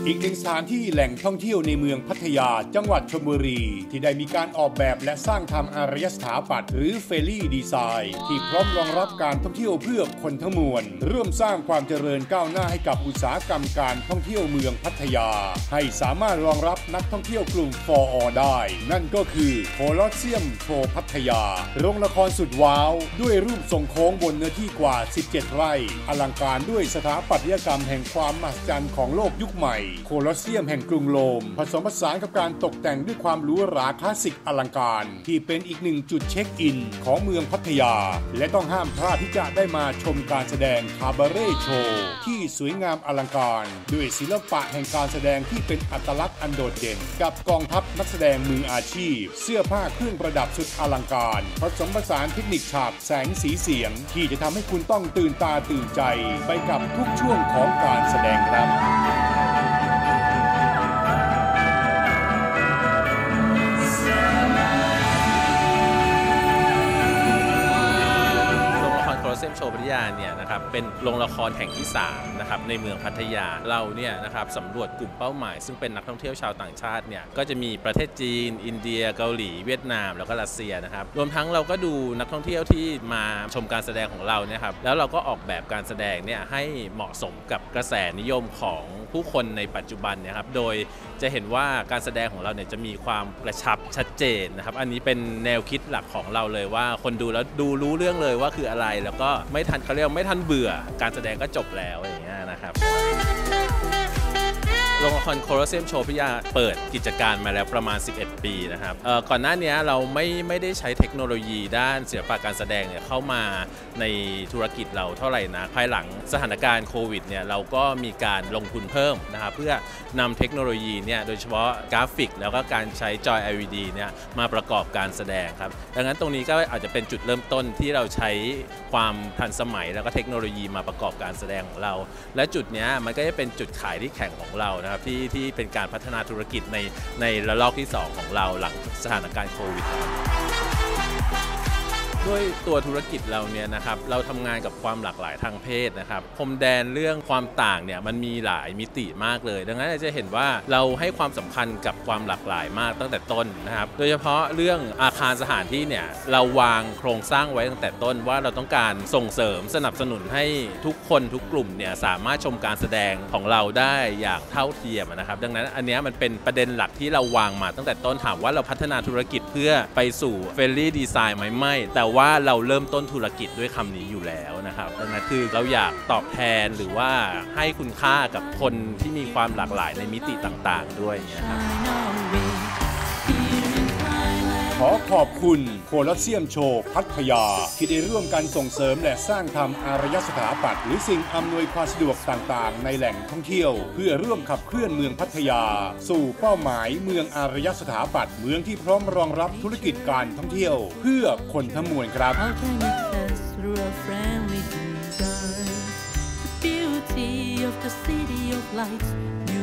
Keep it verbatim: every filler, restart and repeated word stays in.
อีกหนึ่งสถานที่แหล่งท่องเที่ยวในเมืองพัทยาจังหวัดชลบุรีที่ได้มีการออกแบบและสร้างทำอารยสถาปัตย์หรือเฟรลี่ดีไซน์ที่พร้อมรองรับการท่องเที่ยวเพื่อคนทั้งมวลร่วมสร้างความเจริญก้าวหน้าให้กับอุตสาหกรรมการท่องเที่ยวเมืองพัทยาให้สามารถรองรับนักท่องเที่ยวกลุ่ม โฟร์ ออ ได้นั่นก็คือโคลอสเซียมโชว์พัทยาโรงละครสุดว้าวด้วยรูปทรงโค้งบนเนื้อที่กว่าสิบเจ็ดไร่อลังการด้วยสถาปัตยกรรมแห่งความมหัศจรรย์ของโลกยุคใหม่โคลอสเซียมแห่งกรุงโรมผสมผสานกับการตกแต่งด้วยความหรูหราคลาสสิกอลังการที่เป็นอีกหนึ่งจุดเช็คอินของเมืองพัทยาและต้องห้ามพลาดที่จะได้มาชมการแสดงคาบาเร่โชว์ที่สวยงามอลังการด้วยศิลปะแห่งการแสดงที่เป็นอัตลักษณ์อันโดดเด่นกับกองทัพนักแสดงมืออาชีพเสื้อผ้าเครื่องประดับสุดอลังการผสมผสานเทคนิคฉากแสงสีเสียงที่จะทำให้คุณต้องตื่นตาตื่นใจไปกับทุกช่วงของการแสดงครับเซมโชว์พัทยาเนี่ยนะครับเป็นโรงละครแห่งที่สามนะครับในเมืองพัทยาเราเนี่ยนะครับสำรวจกลุ่มเป้าหมายซึ่งเป็นนักท่องเที่ยวชาวต่างชาติเนี่ยก็จะมีประเทศจีนอินเดียเกาหลีเวียดนามแล้วก็รัสเซียนะครับรวมทั้งเราก็ดูนักท่องเที่ยวที่มาชมการแสดงของเราเนี่ยครับแล้วเราก็ออกแบบการแสดงเนี่ยให้เหมาะสมกับกระแสนิยมของผู้คนในปัจจุบันเนี่ยครับโดยจะเห็นว่าการแสดงของเราเนี่ยจะมีความกระชับชัดเจนนะครับอันนี้เป็นแนวคิดหลักของเราเลยว่าคนดูแล้วดูรู้เรื่องเลยว่าคืออะไรแล้วก็ไม่ทันเขาเรียกไม่ทันเบื่อการแสดงก็จบแล้วอย่างเงี้ยนะครับโรงละครโคลอสเซียมโชว์พัทยาเปิดกิจการมาแล้วประมาณสิบเอ็ดปีนะครับก่อนหน้านี้เราไม่ไม่ได้ใช้เทคโนโลยีด้านศิลปะการแสดงเนี่ยเข้ามาในธุรกิจเราเท่าไหร่นะภายหลังสถานการณ์โควิดเนี่ยเราก็มีการลงทุนเพิ่มนะครับเพื่อนำเทคโนโลยีเนี่ยโดยเฉพาะกราฟิกแล้วก็การใช้จอย แอล อี ดี เนี่ยมาประกอบการแสดงครับดังนั้นตรงนี้ก็อาจจะเป็นจุดเริ่มต้นที่เราใช้ความทันสมัยแล้วก็เทคโนโลยีมาประกอบการแสดงของเราและจุดนี้มันก็จะเป็นจุดขายที่แข็งของเรานะครับที่ที่เป็นการพัฒนาธุรกิจในในระลอกที่สองของเราหลังสถานการณ์โควิดด้วยตัวธุรกิจเราเนี่ยนะครับเราทำงานกับความหลากหลายทางเพศนะครับพรมแดนเรื่องความต่างเนี่ยมันมีหลายมิติมากเลยดังนั้นจะเห็นว่าเราให้ความสำคัญกับความหลากหลายมากตั้งแต่ต้นนะครับโดยเฉพาะเรื่องอาคารสถานที่เนี่ยเราวางโครงสร้างไว้ตั้งแต่ต้นว่าเราต้องการส่งเสริมสนับสนุนให้ทุกคนทุกกลุ่มเนี่ยสามารถชมการแสดงของเราได้อย่างเท่าเทียมนะครับดังนั้นอันนี้มันเป็นประเด็นหลักที่เราวางมาตั้งแต่ต้นถามว่าเราพัฒนาธุรกิจเพื่อไปสู่เฟรนลี่ดีไซน์ไหมไม่แต่ว่าเราเริ่มต้นธุรกิจด้วยคำนี้อยู่แล้วนะครับดังนั้นคือเราอยากตอบแทนหรือว่าให้คุณค่ากับคนที่มีความหลากหลายในมิติต่างๆด้วยนะครับขอขอบคุณโคลอสเซียมโชว์พัทยาที่ได้ร่วมกันส่งเสริมและสร้างทำอารยสถาปัตย์หรือสิ่งอำนวยความสะดวกต่างๆในแหล่งท่องเที่ยวเพื่อร่วมขับเคลื่อนเมืองพัทยาสู่เป้าหมายเมืองอารยสถาปัตย์เมืองที่พร้อมรองรับธุรกิจการท่องเที่ยวเพื่อคนทั้งมวลครับ The beauty of the city of lights